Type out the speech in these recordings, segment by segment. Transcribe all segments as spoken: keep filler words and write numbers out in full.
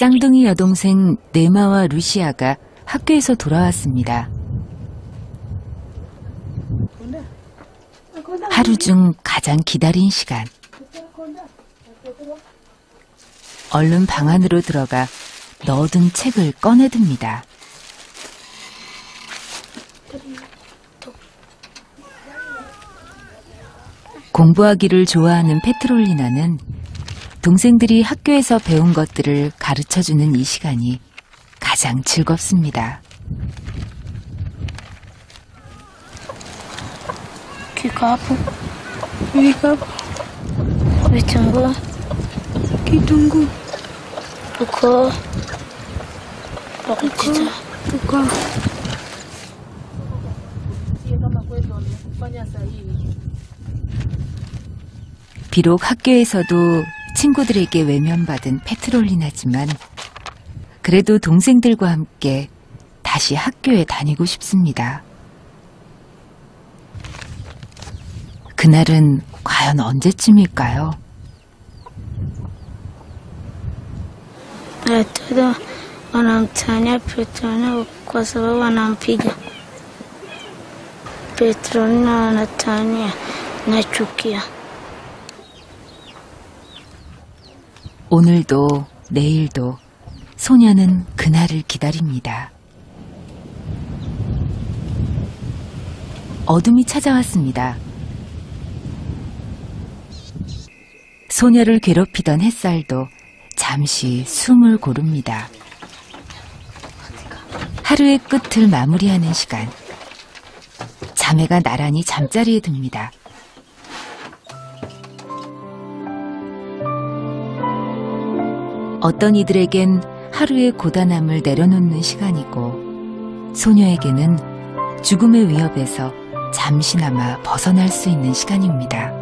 쌍둥이 여동생 네마와 루시아가 학교에서 돌아왔습니다. 하루 중 가장 기다린 시간. 얼른 방 안으로 들어가 넣어둔 책을 꺼내듭니다. 공부하기를 좋아하는 페트롤리나는 동생들이 학교에서 배운 것들을 가르쳐주는 이 시간이 가장 즐겁습니다. Kikapu, vikapu, vitunguu, kitunguu, ukoo, ukoo, ukoo. 비록 학교에서도 친구들에게 외면받은 페트롤리나지만 그래도 동생들과 함께 다시 학교에 다니고 싶습니다. 그날은 과연 언제쯤일까요? Watoto wanamtania Petrolina kwa sababu wanampiga. Petrolina wanatania, nachukia. 오늘도 내일도 소녀는 그날을 기다립니다. 어둠이 찾아왔습니다. 소녀를 괴롭히던 햇살도 잠시 숨을 고릅니다. 하루의 끝을 마무리하는 시간. 자매가 나란히 잠자리에 듭니다. 어떤 이들에겐 하루의 고단함을 내려놓는 시간이고 소녀에게는 죽음의 위협에서 잠시나마 벗어날 수 있는 시간입니다.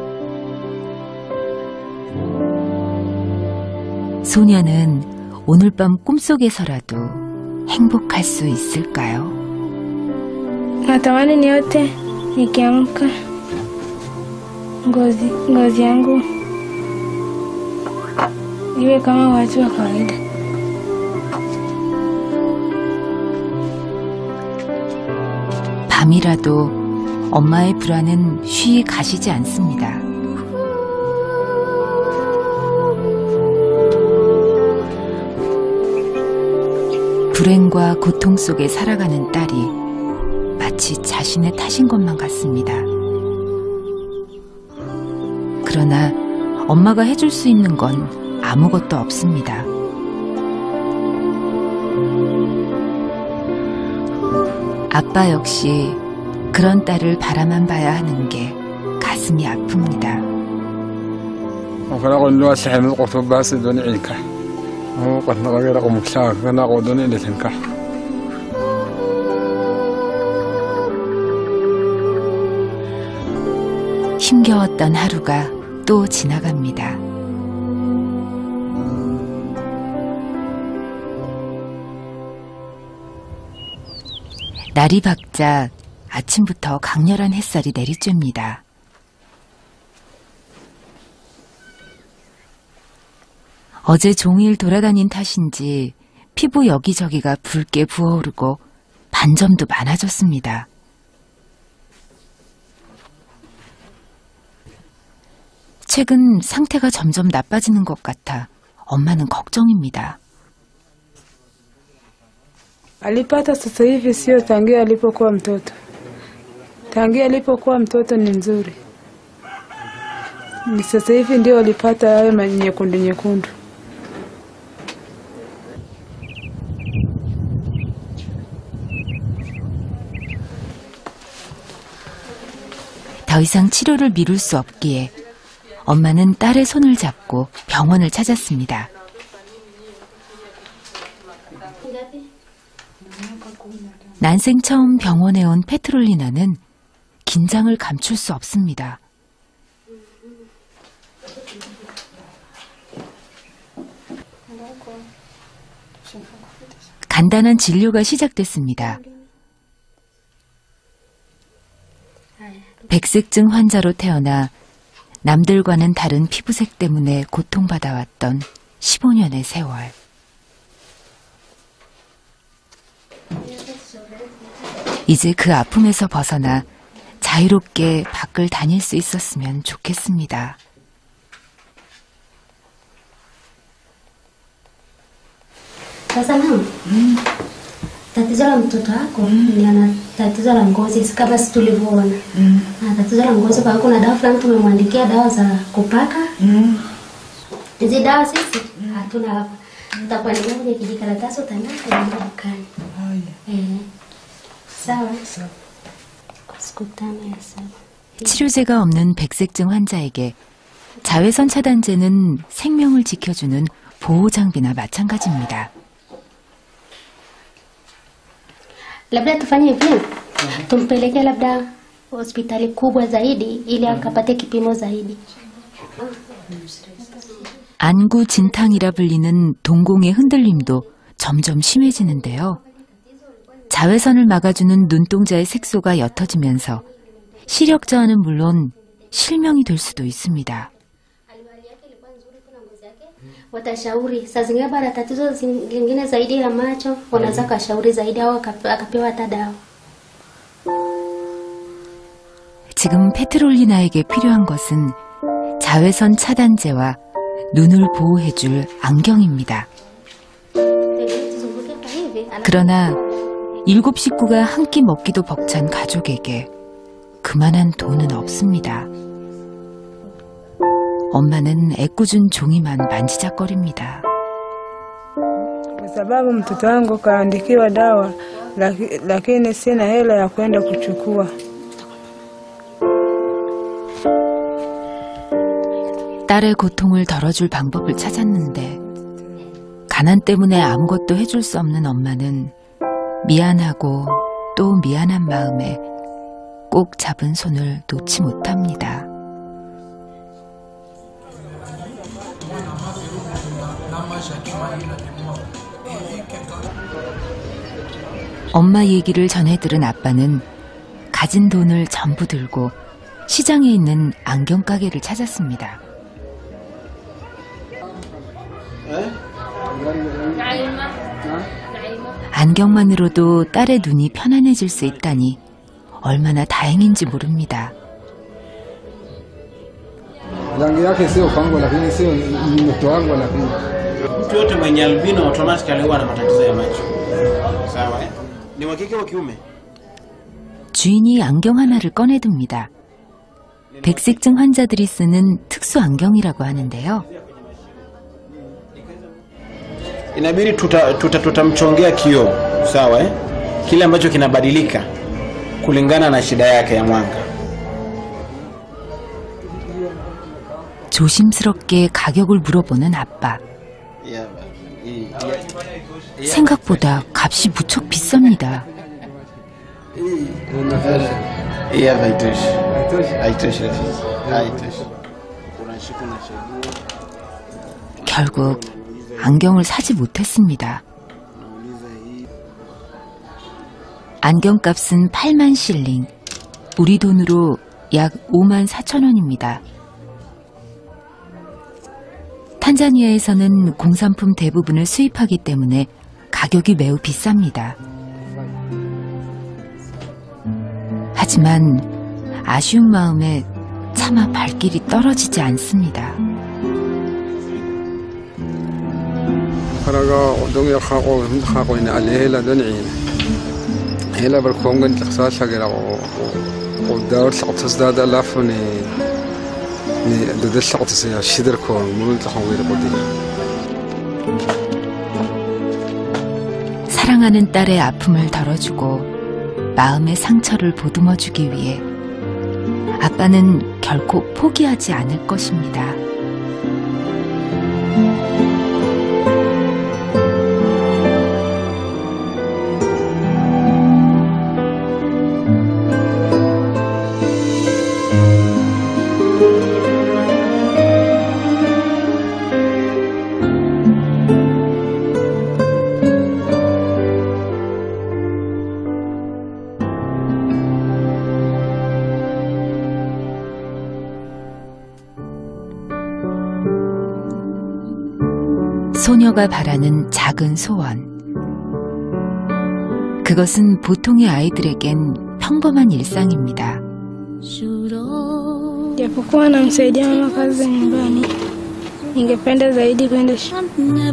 소녀는 오늘 밤 꿈속에서라도 행복할 수 있을까요? Natamani niote nikiamka ngozi ngozi yangu iwe kama watu wa kawaida. 밤이라도 엄마의 불안은 쉬이 가시지 않습니다. 불행과 고통 속에 살아가는 딸이 마치 자신의 탓인 것만 같습니다. 그러나 엄마가 해줄 수 있는 건 아무것도 없습니다. 아빠 역시 그런 딸을 바라만 봐야 하는 게 가슴이 아픕니다. 힘겨웠던 하루가 또 지나갑니다. 날이 밝자 아침부터 강렬한 햇살이 내리쬐입니다. 어제 종일 돌아다닌 탓인지 피부 여기저기가 붉게 부어오르고 반점도 많아졌습니다. 최근 상태가 점점 나빠지는 것 같아 엄마는 걱정입니다. Alipata sasa hivi sio tangia alipokuwa mtoto. Tangia alipokuwa mtoto ni nzuri. Ni sasa hivi ndio alipata hayo manyekundu nyekundu. 더 이상 치료를 미룰 수 없기에 엄마는 딸의 손을 잡고 병원을 찾았습니다. 난생 처음 병원에 온 페트롤리나는 긴장을 감출 수 없습니다. 간단한 진료가 시작됐습니다. 백색증 환자로 태어나 남들과는 다른 피부색 때문에 고통받아왔던 십오 년의 세월. 이제 그 아픔에서 벗어나 자유롭게 밖을 다닐 수 있었으면 좋겠습니다. Sasa mama, tatizo la mtoto wako ni ana tatizo la ngozi kama si tulivyoona. Na tatizo la ngozi kwa kuna dawa fulani tumemwandikia dawa za kupaka. Hizi dawa sisi hatuna hapa. Tutakuandikia kwenye kijikaratasi utaenda kwa dukani. Eh. Sawa. Sawa. Siku tano ya saba. 치료제가 없는 백색증 환자에게 자외선 차단제는 생명을 지켜주는 보호장비나 마찬가지입니다. Labda tufanye hivi. Tumpeleke labda hospitali kubwa zaidi ili akapate kipimo zaidi. 안구 진탕이라 불리는 동공의 흔들림도 점점 심해지는데요. 자외선을 막아주는 눈동자의 색소가 옅어지면서 시력 저하는 물론 실명이 될 수도 있습니다. Watashauri saa zingine bana tatizo lingine zaidi la macho wanaweza kashauri zaidi au akapewa hata dawa. 지금 페트롤리나에게 필요한 것은 자외선 차단제와 눈을 보호해줄 안경입니다. 그러나 일곱 식구가 한 끼 먹기도 벅찬 가족에게 그만한 돈은 없습니다. 엄마는 애꿎은 종이만 만지작거립니다. Kwa sababu mtoto wangu kaandikiwa dawa laki, lakini sina hela ya kwenda kuchukua. 딸의 고통을 덜어줄 방법을 찾았는데 가난 때문에 아무것도 해줄 수 없는 엄마는 미안하고 또 미안한 마음에 꼭 잡은 손을 놓지 못합니다. 엄마 얘기를 전해들은 아빠는 가진 돈을 전부 들고 시장에 있는 안경 가게를 찾았습니다. 안경만으로도 딸의 눈이 편안해질 수 있다니 얼마나 다행인지 모릅니다. Rangi yake sio kwangu lakini sio mtoto wangu lakini mtu yote mwenye albino automatically huwa na matatizo ya macho. Sawa eh? Ni wa kike wa kiume? 주인이 안경 하나를 꺼내듭니다. 백색증 환자들이 쓰는 특수 안경이라고 하는데요. Inabidi tuta tuta tutamchongea kioo, sawa eh? Kile ambacho kinabadilika kulingana na shida yake ya mwanga. 조심스럽게 가격을 물어보는 아빠. 생각보다 값이 무척 비쌉니다. 결국 안경을 사지 못했습니다. 안경값은 팔만 실링, 우리 돈으로 약 오만 사천 원입니다. 탄자니아에서는 공산품 대부분을 수입하기 때문에 가격이 매우 비쌉니다. 하지만 아쉬운 마음에 차마 발길이 떨어지지 않습니다. خرجوا دنيا خاقوا هم خاقوا إن عليه دنيين هلا بالكونغن تخسر شجرة ودور سقط تزداد لافني ني دد سقط سيا شدر كون مول تخوير قدي. 사랑하는 딸의 아픔을 덜어주고 마음의 상처를 보듬어주기 위해 아빠는 결코 포기하지 않을 것입니다. 소녀가 바라는 작은 소원. 그것은 보통의 아이들에겐 평범한 일상입니다. Japokuwa namsaidia mama kazi za nyumbani, ningependa zaidi kwenda shule.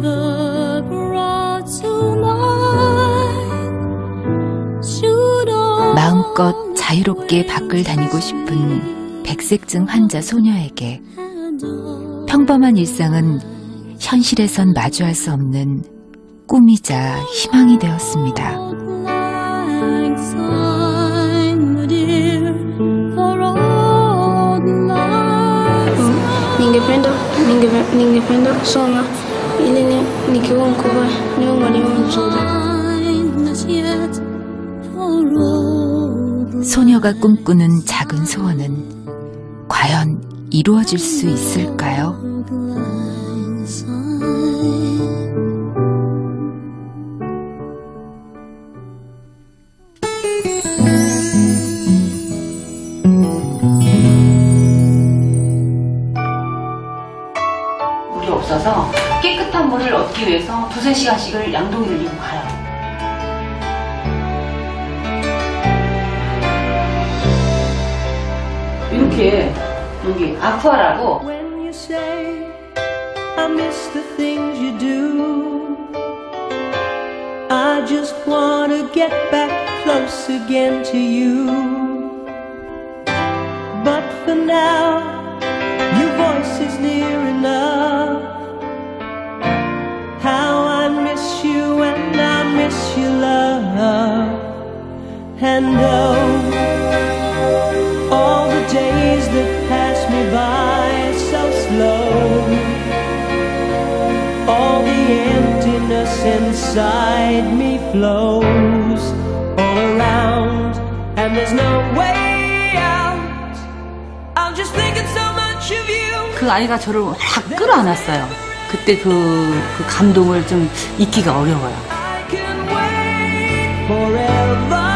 마음껏 자유롭게 밖을 다니고 싶은 백색증 환자 소녀에게 평범한 일상은 현실에선 마주할 수 없는 꿈이자 희망이 되었습니다. Ningependa ningepe- ningependa kusoma ili ni- nikiwa mkubwa niwe mwalimu mzuri. 소녀가 꿈꾸는 작은 소원은 과연 이루어질 수 있을까요? 물이 없어서 깨끗한 물을 얻기 위해서 두세 시간씩을 양동이를 이고 가요. 이렇게 여기 아쿠아라고 When you say I miss the things you do, I just wanna get back close again to you. But for now, your voice is near enough. How I miss you and I miss your love. And oh, all the days that pass me by so slow, all the emptiness inside me flows all around, and there's no way out. I'm just thinking so much of you. 그 아이가 저를 확 끌어안았어요. 그때 그, 그 감동을 좀 잊기가 어려워요. I can wait forever.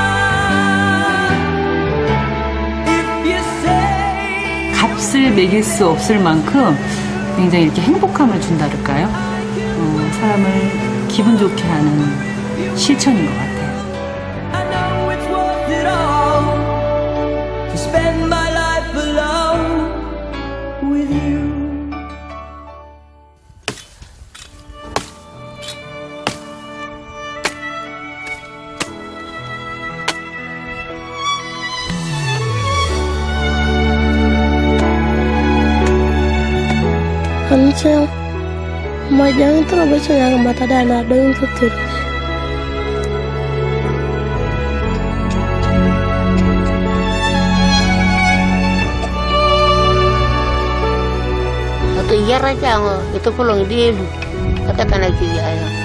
값을 매길 수 없을 만큼 굉장히 이렇게 행복감을 준다랄까요? 어, 사람을 기분 좋게 하는 실천인 것 같아요. I know it's worth it all to spend my life alone with you. Anche majang terlalu banyak mata dana dengan tutur. Atau iya raja itu pulang dia, kata tanah kiri ayah.